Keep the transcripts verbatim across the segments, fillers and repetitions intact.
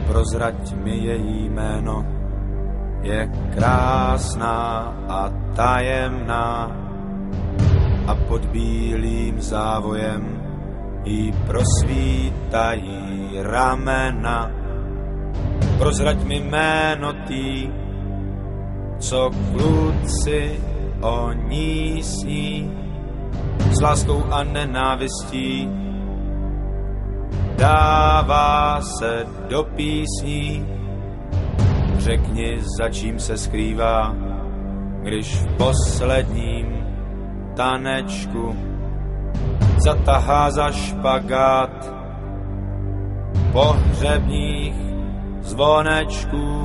prozrať mi její jméno. Je krásná a tajemná a pod bílým závojem jí prosvítají ramena. Prozrať mi jméno tý, co kluci o ní sní, s láskou a nenávistí dává se do písní. Řekni, za čím se skrývá, když v posledním tanečku zatahá za špagát pohřebních zvonečků.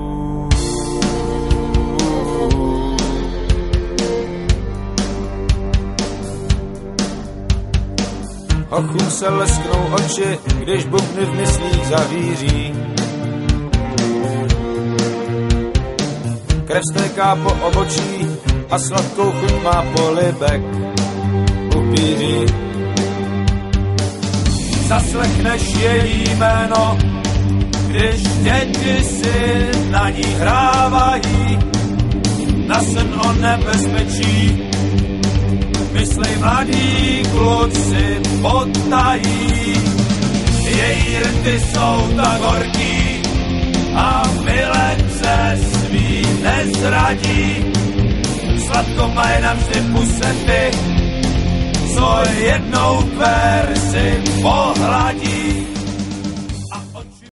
Hochům se lesknou oči, když bubny v myslích zavíří. Krev stéká po obočí a sladkou chuť má polibek upíří. Zaslechneš její jméno, když děti si na ní hrávají, na sen o nebezpečí. Myslej, mladí kluci potají, její rty jsou tak horký a milence svý nezradí. Sladko mají navždy pusety, co jednou verzi pohladí.